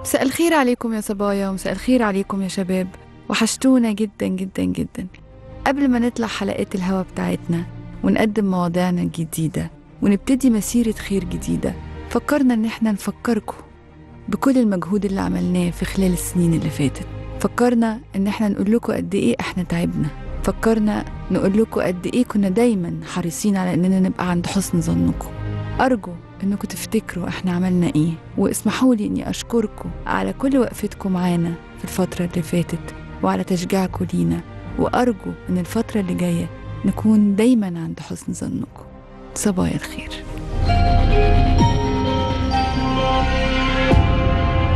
مساء الخير عليكم يا صبايا، ومساء الخير عليكم يا شباب. وحشتونا جدا جدا جدا. قبل ما نطلع حلقات الهوا بتاعتنا ونقدم مواضيعنا الجديدة ونبتدي مسيرة خير جديدة، فكرنا ان احنا نفكركم بكل المجهود اللي عملناه في خلال السنين اللي فاتت. فكرنا ان احنا نقول لكم قد ايه احنا تعبنا. فكرنا نقول لكم قد ايه كنا دايما حريصين على اننا نبقى عند حسن ظنكم. أرجو إنكم تفتكروا إحنا عملنا إيه، واسمحوا لي إني أشكركم على كل وقفتكم معانا في الفترة اللي فاتت وعلى تشجيعكم لينا، وأرجو إن الفترة اللي جاية نكون دايما عند حسن ظنكم. صبايا الخير.